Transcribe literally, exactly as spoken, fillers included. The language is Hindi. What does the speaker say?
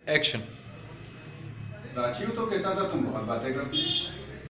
एक्शन। राजीव तो कहता था तुम बहुत बातें करती हो।